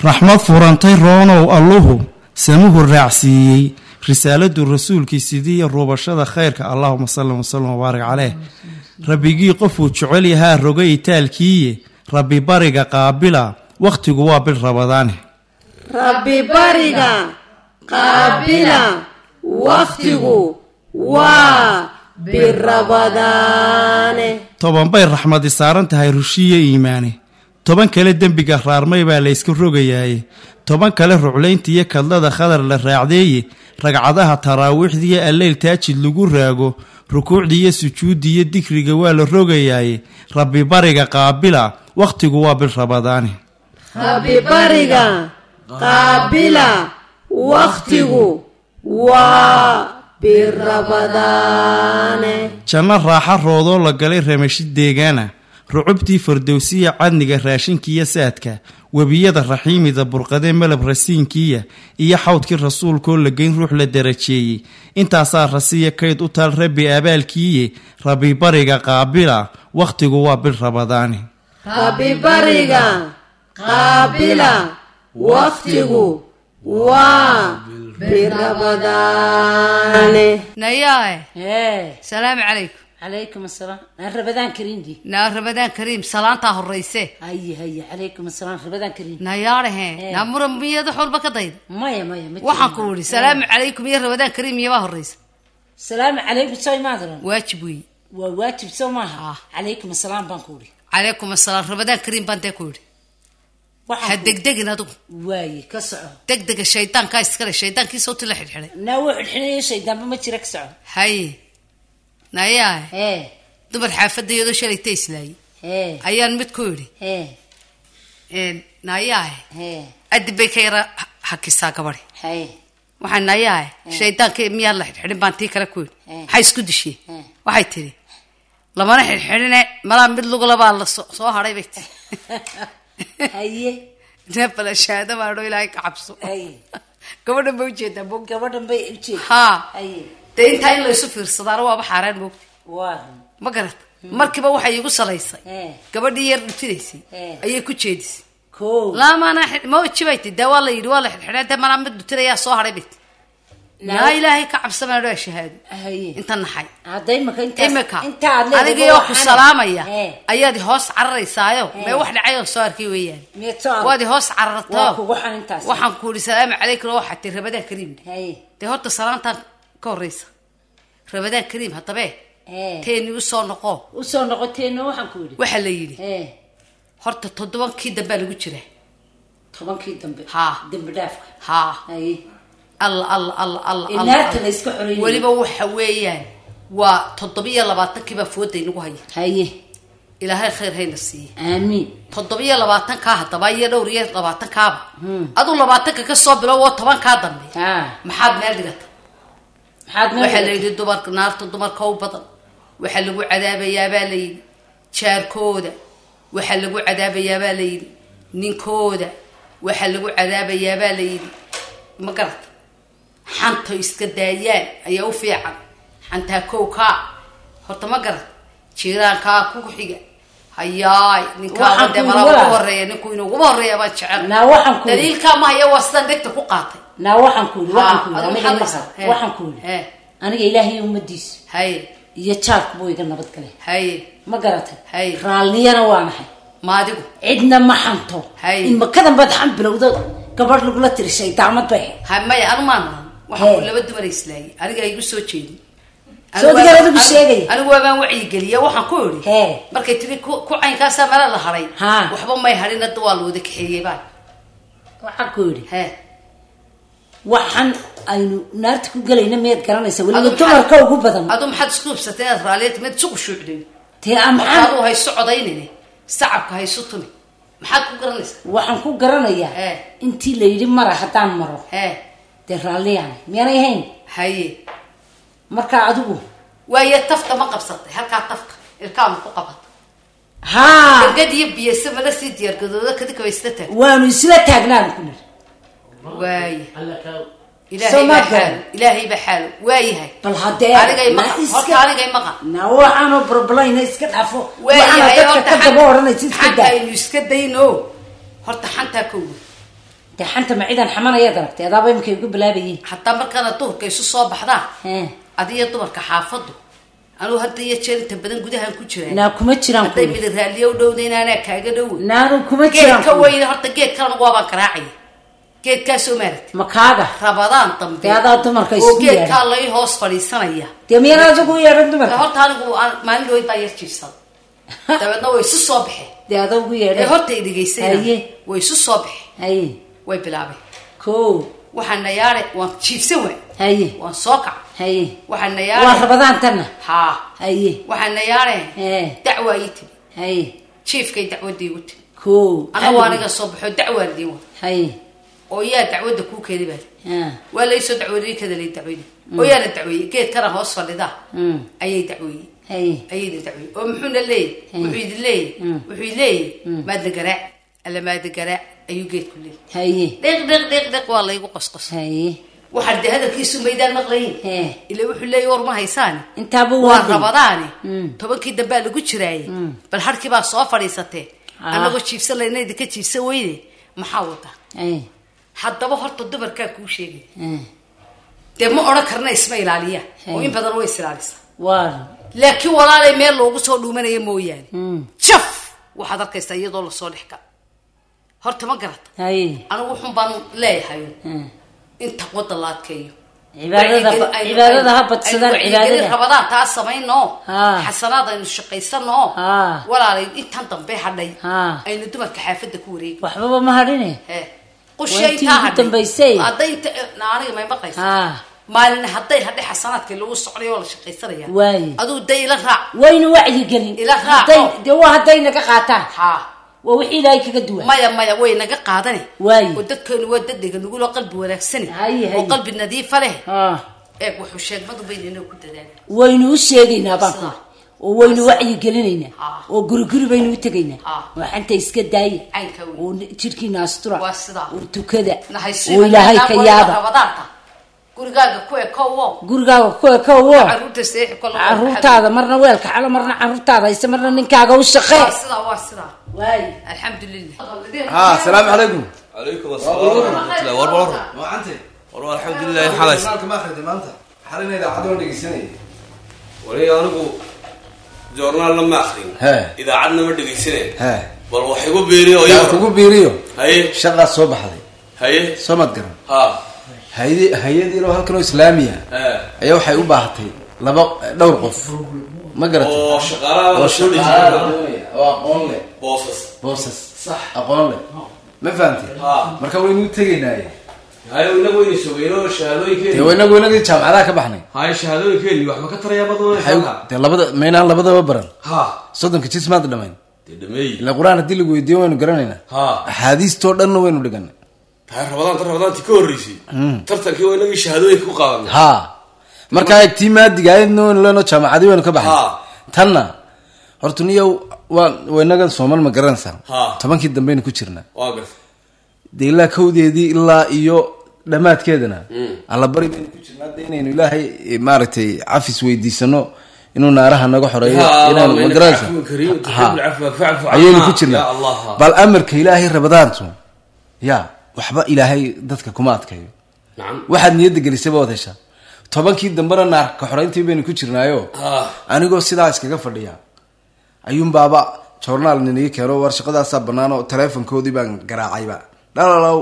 raxmad furantay roonow alluhu samuhu raacsiiyey risaaladu rasuulkii sidii ruubashada khayrka allahuma salli wasallam wabaarik caleyh rabbigii qofuu jecel yahaa rogay taalkiiye rabbi bariga qaabila wakhtigu waa bil rabadaane rabbi bariga qaabila wakhtigu waa bil rabadaane 10 bay raxmadi saaran tahay rushiye iimaane 10 kale dembiga raarmay baa la iska rogayaaye 10 kale ruclaynta iyo kadlada khadar la raacdeeye ragcadaha taraawiixdiiyo alleyl taajid lagu raago rukuucdii iyo sujuudii iyo dikriga waa la rogayaaye rabbi bariga qaabila wakhtigu waa bil rabadaane rabbi bariga qaabila wakhtigu waa bil rabadaane janno raaxa roodoo la galay ramashid deegaana rucubtii fardowsiya cadniga raashinkiiyo saadka webiyada raxiimida burqadee malab rasiinkiiya iyo xawdkii rasuulkoo la geyn ruux la darajeeyey intaasaa rasiya kayd u taal rabbi abaalkiiye rabbi bariga qaabila wakhtigu waa bil rabadaane rabbi bariga qaabila wakhtigu waa bil rabadaane nayaa salaam calaykum عليكم السلام رمضان كريم دي رمضان كريم سلامتا هريسه هي عليكم السلام رمضان كريم نياره نمر ميد خلبه كديد مايا waxaan ku wuri salaam calaykum iyo ramadan kariim iyo horeysa salaam calaykum soo maadran waajib wi waajib soo maaha calaykum asalaam baan ku wuri calaykum asalaam ramadan kariim baan ku wuri waxa degdegin adu waay ka soco degdega shaytaanka iskale shaytaankii soo tila xidxilay na wuxuu xidhay shaytaan ma jira ka soco hay nayaa dumar xaafadayado shalaytay islaay ayaan mid ku yiri nayaa adibay kayra hakisa gabadhi waxaan nayaa shaytaanka miyaa la xidhin baan tii kala ku yiri waxay isku dishay waxay tiri lamana xidhin mala mid lagu laba la soo haray bay haye nabala shaada ma dho ilaahay ka cabso gabadhan bay u jeedaa gabadhan bay u jeedaa ha haye inta in la isu fiirsadaana waa xaraan moogti ma garad markiiba waxay igu salaysay gabadhii yar dhutidaysay ayay ku jeedisay laamaana ma jibaytay dawa la yiri waa la xidhxidhay mana mid dhutirayaa soo haray bit la ilaahay ka cabsamaado shahaado inta naxay haday inta adiga ku salaamaya ayaad hoos cararaysaayo ma wax dhacay oo soo arkay weeyaan waadi hoos cararto waxaan ku yiri salaam calaykum waxa tii ramadan kariim de horta salaanta كوريسا رمضان كريم هطبيه تاني وصو نقو waxaan ku yiri waxa la yiri horta 7kii dambe lagu jiray 7kii dambe dambe dhaafka ay الله inaarta la iska xoreeyay waliba waxa weeyaan waa 720kii ba fooday nagu haye ilaahay khayr hayna sii aamin 720 ka hadaba iyo dhowr iyo 20 kaaba adu 20 ka soo bilow 10 ka dambe maxaad meel dhigata waxa la yiri dumarka naarta dumarka u badan waxa lagu cadaabayaa baa la yiri jaarkooda waxa lagu cadaabayaa baa la yiri ninkooda waxa lagu cadaabayaa baa la yiri ma garad xanta iska daayaan ayaa u fiican xanta kooka horta ma garad jiiraanka ku xiga hayaay ninka wada mala ugu horeeya ninku inuu ugu horeeya baa jecel na waxaan ku daliilka ma haya wasdan dhigta ku qaatay na waxaan ku waxaan ku aniga ilaahay umadiis hay iyo jaarku buu iga nabad galay hay ma garatay raalniyana waa nahay maadigu cidna ma xanto in makadan bad xan bilowdo gabadh lagu la tirishay daamad bay maya anu maan waxaan laba dumar islaay aniga igu soo jeedin soo digaadu ku sheegay anigu waan wacyi galiya waxaan ku yiri markay tiri ku caynkaas mara la haray waxba may harin dad waa loo dakaxeeyay baa waxaan ku yiri waxaan aynu naarta ku galayna meed garanaysa waliba dumarka ugu badan adu maxad isku ubsatay raaliyad mid suq shuucday tii amxaan adu hay socdaynay sacabka hay sutumi maxad ku garanaysa waxaan ku garanayaa intii la yiri mara hadaan maro de raaliyaan miyay hayn haye marka adigu waaya tafta ma qabsatay halka tafta ilkaam ku qabat gadiyo biyasama la sii diyaar gadooda kadib way isla waanu isla taagnaan ku nir واي إلهي بحاله واي هاي بل هدي أنا جاي مقا أنا جاي مقا نوع أنا بربلاين يسكت عفو واي هاي كده بورنا يسكت حتى يسكت دينو هرت حتى كوي de xanta ma ciidan xamanaya daragtay adaaba imkay ugu bilaabayeen xataa markaana duhurka isu soo baxdaa adiga dumarka xaafadu anuu hadda iyo jeer inta badan gudahan ku jiraan naa kuma jiraan hadday midab raaliyo u dhowdeen anaa kaaga dhow naanu kuma jiraan geedka weyn horta geed kalena waabaan garaacaya geedkaasoo maaragtay makaaga rabadaan dambe adaa dumarka oo geedkaa lay hoos fadhiisanaya dee miyana adigu yeedhan dumarka horta anigu maalin dhaweyd baa yar jiibsan dabeedna way isu soo baxeen dee ada ugu yeedhan horta i dhegaysayna way isu soo baxeen way bilaabeen ko waxaan nayaare waan jiibsan waay waan soo kac waxaan nayaare waa rabadaan tanna haa waxaan nayaare dacwaa ii timi jiifkay dacwadda igu timi ko anagu aniga soo baxo dacwaan diin waay oo yaa dacwadda kuu keeni baa waa laysoo dacweeyey kada lay dacweeyey oo yaa la dacweeyey geedkana hoos fadhida ayay dacweeyey ayay dacweeyey oo muxuuna leeyahay wuxuu leeyahay maad garaac alla maad garaac ayuu geedku leeyahay deeq waa laygu qosqos waxaan de hadalkiisu maydaan maqlayin ilaa wuxuu leeyahay war ma haysaan intaaba waa rabadaani 10kii dambe lagu jiraayay bal harkii baa soo fadhiisatay anagoo jiifsan laynay ka jiifsan weyne maxaa wada haddaba horta dumarkaa kuu sheegay dee ma odhan karna isma ilaaliya oo in badan way isilaalisa laakiin walaalay meel loogu soo dhuumanaya mooyaane jaf waxaad arkaysaa iyadoo lasoo dhex gala horta ma garata anigu wuxun baan leeyahay inta wadda la adkeeyo cibaadada ha badsadaan cibaadada rabadaan taa samayno xasanaad aynu shaqaysano walaalay intan dambe hadhay aynu dumarka xaafadda ku wareegi waxbaba ma hadhine aniga may maqlaysa maalin hadday hadhay xasanaadkii lagu socday oo la shaqaysanaya aduu day ila raac waynu wacyigelin ila raac dee waa hadday naga qaataan waa wixii ilaahay kaga duwan maya way naga qaadane oo dadkeenu waa dadega nuguloo qalbi wanaagsan oo qalbi nadiifa leh wuxuu sheegmadu baynayna ku dadaalay waynu u sheegaynaa baanku oo waynu wacyigelinaynaa oo guri baynu u tegaynaa oo xanta iska daaya oo jirkiina astura oo tukada oo ilaahay ka yaaba gurigaaga ku ekowo caruurtaada marna weelka xalo marna caruurtaada hayse marna ninkaaga u shaqee waa sidaa alxamdulilah السلام عليكم. عليكم السلام ورحمة الله وبركاته. ما أنت؟ والله الحمد لله حالس. ما أخذت ما أنت. حالنا إذا عدوا لك السنة. ولي أنا بو جورنال لما أخرين. إذا عدنا مدة السنة. والله حيقول بيريو. يا حيقول بيريو. هاي. شغل الصبح هذه. هاي. صمت قرن. هاي دي لو هالكنو إسلامية. أيوة حيقول باهتي. لبق دور قف. ما قرأت. أو شغالة. أو شغالة. أو أقول بوسس صح أقول لك ما فهمتي مركب وين تجينا هاي وين يسوينه شهادوي كذي وين جام على كبحني هاي شهادوي كذي واحد ما كتر يا بدو تلا بدا مين على بدا ببرن صدق كتير ما تدمين تدمي القرآن هدي اللي قوي ديوان قرنينا حديث تودنا وين ودقنا هاي رمضان تكون ريسي ترتك وين شهادوي كوقان مركب تيمات دقايق نون لنا جام عادي وين كبحني تنا hortuniyow waynagan Soomaal ma garanaysan 10kii dambe ku jirna deela kowdeedii ilaa iyo dhamaadkeedana alla bari ku jirna inaynu ilaahay maartay afis weydiisano inuu naaraha naga xoreeyo inaan ma garanaysan ayaynu ku jirna bal amarka ilaahay rabadaantu ya waxba ilaahay dadka kuma adkayo waxaad niyada gelisay baad heshaa 10kii dambena naar ka xoreyntii baynu ku jirnaayo anigoo sidaa iskaga fadhiya ayuun baaba journal ninii keeno war shaqadaas banaano telefonkoodii baan garaacayba dhalaalow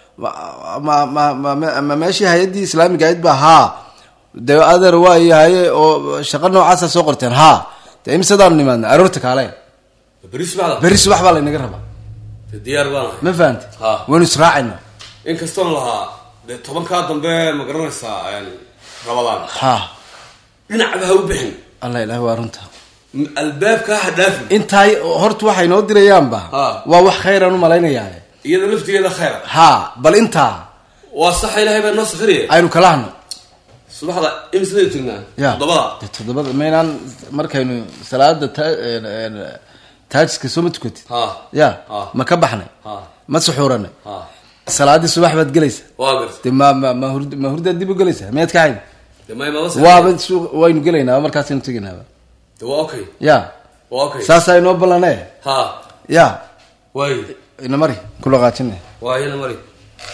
ma meeshii hay'adii islaamiga ayd baa de adeer waa yahay oo shaqo noocaas soo qorteen imsadaan nimaadna aroorta kale beris wax baa la inaga rabaa diyaar baan ma fahanti waynu israacayna in kastoon lahaa 10ka dambe ma garanaysaa rabadaan dhinac baa u bixin allah ilaahay waa runta albaabka hadaf intay hortu waxay noo dirayaan ba waa wax khayran u malaynayaa iyada laftigeeda khayr bal inta waa sax ilaahay baa noo sakhriye aynu kala hadno subaxda imsada tignaa todobada meelan markaynu salaada taajka soo matukatid ma ka baxnay ma suxuuranay salaadii subax baad galaysaa ma hurda dib u galaysaa meed ka hayn waynu gelaynaa markaasaynu tegaynaa اوكي يا اوكي ساسا انو بلانه يا واي ina mari kula qaajinay waa ina mari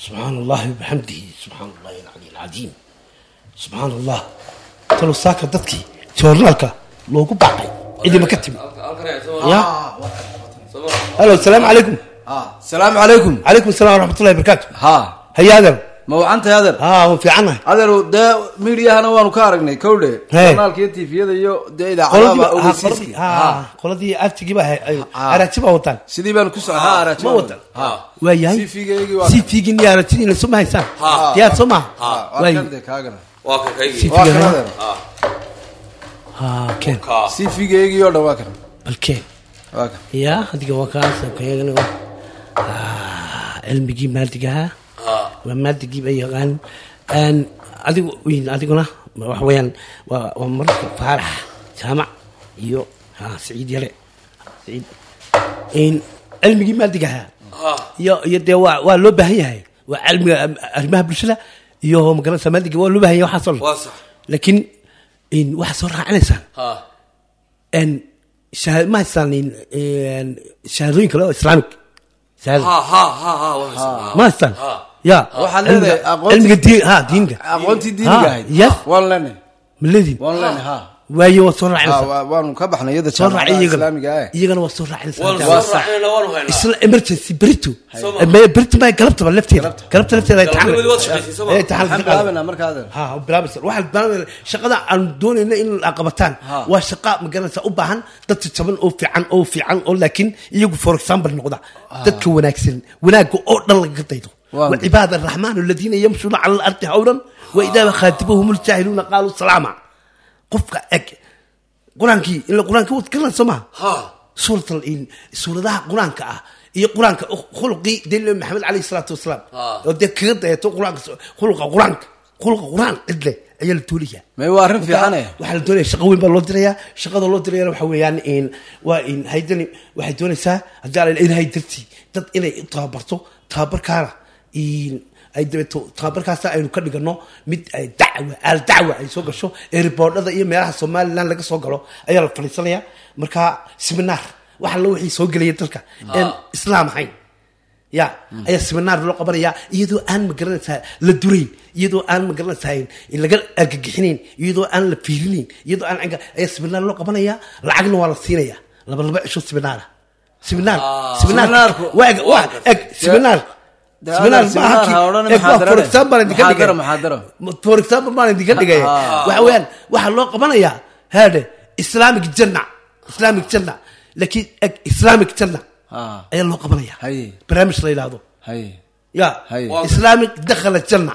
سبحان الله وبحمده سبحان الله العلي العظيم سبحان الله تلو ساكا دتكي جورنالكا لوغو باقي عيدي ما كتب يا الو السلام عليكم السلام عليكم. عليكم السلام ورحمه الله وبركاته. ها هيا هذا ما هو انت هذا هو في عنه هذا ده ميديانا وانو كارغني كوله جورنالكي تي فيدا iyo deeda calaaba oo siisi qoladii artigiba aratiba watan sidii baan ku socdaa aratiba watan waa yahay sifiigii ni aratiga la soo haysan yaa soo ma waa kan de kaagana waa ka kaygi ken sifiigii oo dhawaa kan balkeen waa kan ya hadiga waa kaas kaagana cilmigii maadiga ومادي بيغان ان اديو وين اديغنا wax weeyaan waa marka faarax jaamac iyo saciid yare saciid in cilmigi maadiga iyo de waa loo baahan yahay waa cilmiga arrimaha bulshada iyo magaranaysa maadiga waa loo baahan yahay waxa soo laakiin in wax soo raacinaysan en ma sanin shahaadooyin kale oo islaamik ما استنى يا علمك دينك aqoonti diiniga يس والله ملذي والله ها وايو وصور عين waanu ka baxnay iyada islaamiga iyagana waa soo raacin isla emergency بريتو ما قلبت لفتي تعال markaada ها بلابس واحد بلابس shaqada aan doonayna in la qabataan waa shaqa magaranaysa u baahan dad jaban oo fiican oo laakiin iyagu for example noqda dadka wanaagsan wanaaga oo dhan laga daydo وعباد الرحمن الذين يمشون على الارض هونا واذا خاطبهم الجاهلون قالوا سلاما qofka eg quraanki ila quraanka wad kala sama suuradaha quraanka ah iyo quraanka khulqi diin Maxamed Ali sallallahu alayhi wasallam oo de kaga dayato quraanka quraan idle ayaa la tuuliya ma waa arrin fiican waxa la doonaya shaqo weyn baa loo diraya shaqada loo dirayna waxa weeyaan in waa in haydani waxay doonaysaa hadii ay haydirti dad inay tababarto tababarkaana in ay dabeeto tababarkaas aynu ka dhigano mid ay dacwa ay soo gasho ee reportada iyo meelaha Soomaaliland laga soo galo ayaa la fariisanaya marka seminar waxa la wixii soo galay dalka in islaam ahayn ya ayaa seminar loo qabanaya iyadoo aan magaranaysaa la dureyn iyadoo aan magaranaysaa in laga argagixinayn iyadoo aan la fiirinayn iyadoo aan ayaa seminar loo qabanaya lacagna waa la siinaya laba cisho seminar waa seminar for example ما عندي كده جاي وحويان وحلو قبنا هذا إسلامك جنة لكن إسلامك جنة أي الله قبنا برامج ليلى هذا يا إسلامك دخل الجنة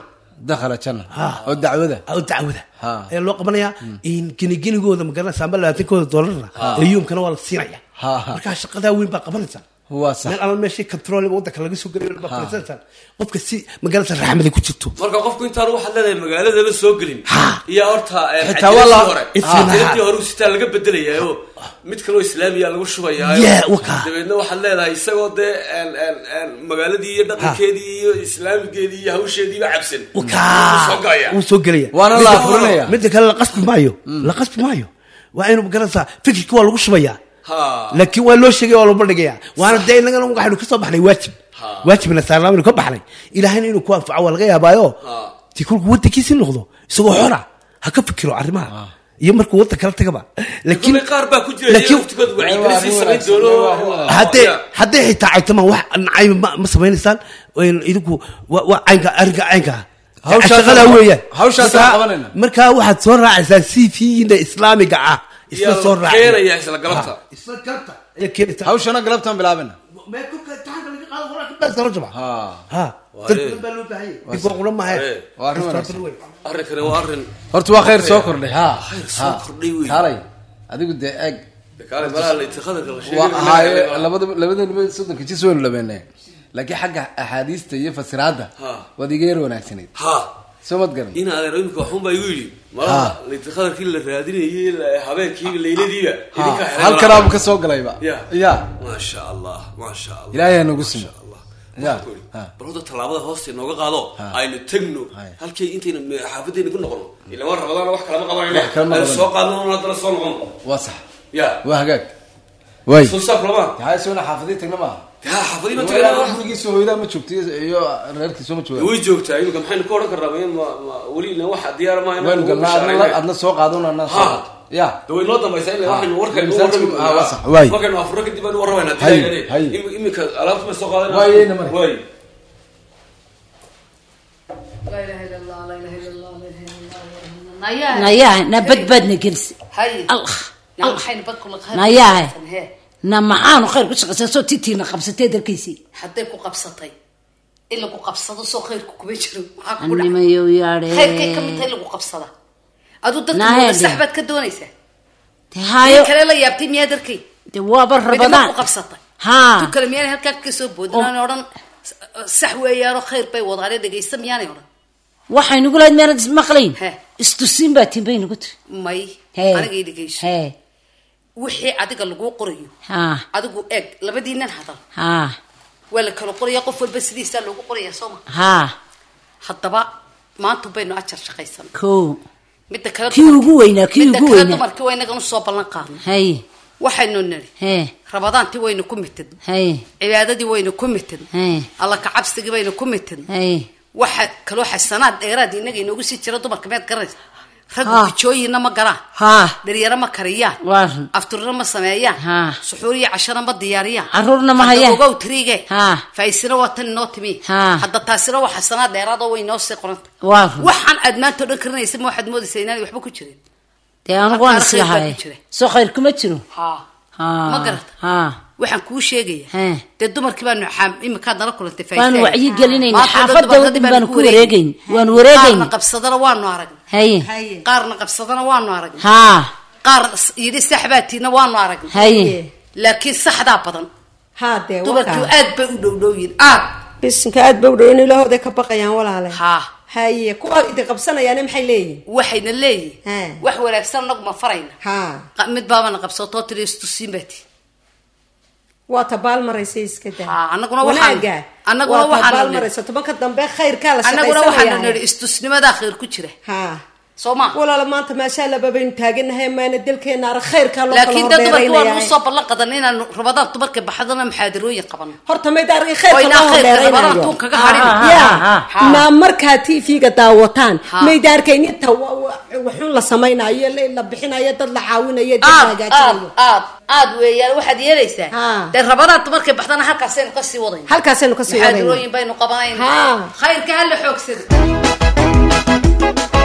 أو الدعوة أي الله قبنا إن كنيجيني جوده مقارنة سامبل لا تكون $1 اليوم كانوا والله الصينية مركز شقة وين بقى قبنا هو صح أنا ماشي كنترول ودك laga soo galay baqaysan qofka si magaalada raxmada ku jirto marka qofku inta ruux hadlay magaalada la soo galin iyo horta xitaa wala intii hore sita laga bedelayo mid kale oo islaamiya lagu shubayaa dabeedna waxa leedahay isagoo de magaaladii iyo dhaqankeedii iyo islaamigeedii iyo hawsheedii ba cabsan uu soo galaya waana la furinaya mid kale la qasbi maayo waa inuu magaranaysa fikirka waa lagu shubayaa لكن ولا شيء ولا بدقيا وانا دايما نقول نحن كسب احنا واجب من السلام انه كبحني الى هنا انه كوف اول غيا بايو تقول ودك كيس نقضو سو حره هكا فكروا عرمها يمركو ودك كلا تغبا لكن قاربا كجيره وقتكود وعيبلسي سمين دونو حتى حتى عيتما wax nacay ma sameynaysan idinku waa aynka hawsha weeyaan hawsha qabanayna marka waxaad soo raacaysaa CV-da islaamiga ah isla soo raacaya isla galabta ay keenta hawshana galabtan bilaabana ma ku ka taxan laga qaado qoraanka bas darajaba dad balu baahay dib qolo ma hay arrin warin horta waa khayr soo kordhay soo kordhay weey halay adigu de ag kale bala la itixaadka la sheegay labada soddonka jis weyn labeynay laakiin xagga ahadiista iyo fasiraada wadigeer wanaagsaneed سمت قرن إن هذا رأيك وحوم بيقولي ما الاتخاذ كل الرادين حبايب كي الليلة دي هل كلام كسوق قليبا يا ما شاء الله لا يا نقسم يا برضو طلابة هوستي نوقع قالوا أي نتجنو هل كي أنت حافظين نقول نقولوا إلا مرة رمضان واحد كلام قبائل السوق قالوا نقدر الصون وصح يا وهجاك وين سوسة رمضان هاي سونا حافظين تجنما ها حفظي ما تقول gurigiisa hooyada ma joogto iyo reerkiisa ma joogaan way joogtaa iminka maxaynu ka oran karnaa wali la waxa diyaar ma waan galnaa adna soo qaadona anna soo ya daway noo dambaysa in waxaynu warkaynu warrami markaynu afro kadib aan warramayna taagane iminka alaabta ma soo qaadanaa waayna mar way la ilaha illa allah la ilaha illa allah naya naya na badbadna gelsi hay allah waxaynu bad kula qaad naya na maxaanu khayr ku shaqaysan soo tiitiina qabsatay dalkiisii hadday ku qabsatay in lagu qabsado soo khayrku kuma jiro maxaa ku dhacay nimayo yaare khayrkay ka mid tahay lagu qabsada adu dadka saxbad ka doonaysa hayo kale la yaabtay miyaa darkay de waa bar rabadaan ku qabsatay ha tu kale miyaa halka ka soo boodnaan oran sax weeyaaro khayr bay wadaale dhageysta miyaanay oran waxay nagu leed meerad ismaqlayn istusin baa timbay nagu tiri may aniga dhageyso wixii adiga lagu qorayo adigu eeg labadiinan hadal wala kala qoraya qof walba sidiisa lagu qoraya Soomaa hadaba maanta baynu ajar shaqaysan ko midda kale kii ugu weynaa markii waynaga soo ballan qaadnay waxaynu niri rabadaantii waynu ku mitid cibaadadii waynu ku mitid alla ka cabsigii waynu ku mitid waxa kale xasanaad dheeraad inaga inoogu sii jira dumarka meed garanaysa rag jooyina ma garaa dhalinyaro ma kariyaan afturna ma sameeyaan suxuuriya cashana ma diyaariyaan carruurna ma hayaan ogow triige faysina watan noo timi hadda taasina waxa xasanaad dheeraad oo way noo sii qoranta waxaan admaanto dhan karinaysa ma waxaad moodaysaa inaan waxba ku jirin dee anigu waan islahay soo khayr kuma jiro ma garata waxaan kuu sheegaya dee dumarkii baanu imika nala kulantay waanu wacyi gelinaynaa xaafadda wadin baanu ku wareegayn waanu wareegayn qaarna qabsadana waanu aragnay qaarna qabsadana waanu aragnay qaar yidhi saxbaatiina waanu aragnay laakiin saxdaa badan dumarkii aad bay u dhowdhowyiin bisinka aad bay u dhow in ilaahooday ka baqayaan walaale haye kuwa idin qabsanayaan maxay leeyihiin waxayna leeyihiin wax wanaagsan nagu ma farayna mid baabana qabsatoo tiri istusiin baati waa tabaal maraysa iska daa anaguna waxaan maraysa tobanka dambe khayrka la shaqaysanaya anaguna waxaan niri istusnimada khayr ku jira Soma walaal maanta ma sha Allah babayn taaganahay maana dalkeena ar khayrka loo kala laakiin dad badan waa soo ballan qadan inaan rabadaan dumarka baxadana maxaadirooyin qaban horta ma daari khayrka loo dheeraynayo rabadaan kaga harin ma marka TV-ga daawataan ma daarkeen inta wuxuu la sameeynayo la bixinayo dad la caawinayo dad hagaajinayo aad weeyaan waxaad yeelaysaa dad rabadaan dumarka baxdana halkaaseen ka sii wadayna maxaadirooyin baynu qabanayna khayrka hal xoogsada